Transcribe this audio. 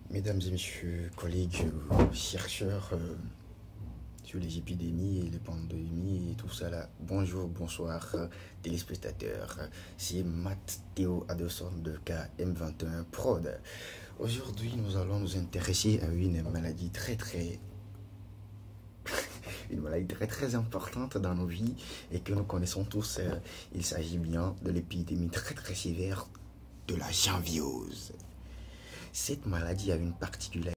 Mesdames et messieurs, collègues, chercheurs sur les épidémies et les pandémies et tout ça là, bonjour, bonsoir, téléspectateurs. C'est Mathéo Adelson de KM21 Prod. Aujourd'hui, nous allons nous intéresser à une maladie une maladie très importante dans nos vies et que nous connaissons tous. Il s'agit bien de l'épidémie très sévère de la janviose. Cette maladie a une particularité